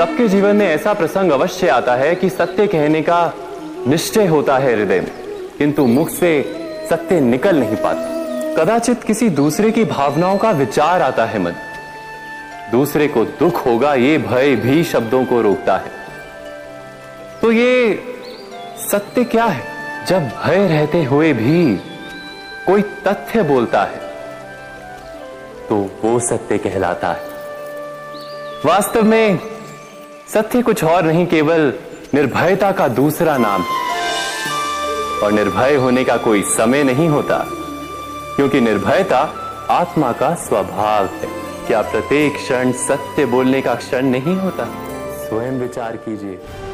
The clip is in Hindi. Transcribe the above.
सबके जीवन में ऐसा प्रसंग अवश्य आता है कि सत्य कहने का निश्चय होता है हृदय में, किंतु मुख से सत्य निकल नहीं पाता। कदाचित किसी दूसरे की भावनाओं का विचार आता है मन, दूसरे को दुख होगा ये भय भी शब्दों को रोकता है। तो ये सत्य क्या है? जब भय रहते हुए भी कोई तथ्य बोलता है तो वो सत्य कहलाता है। वास्तव में सत्य कुछ और नहीं, केवल निर्भयता का दूसरा नाम है। और निर्भय होने का कोई समय नहीं होता, क्योंकि निर्भयता आत्मा का स्वभाव है। क्या प्रत्येक क्षण सत्य बोलने का क्षण नहीं होता? स्वयं विचार कीजिए।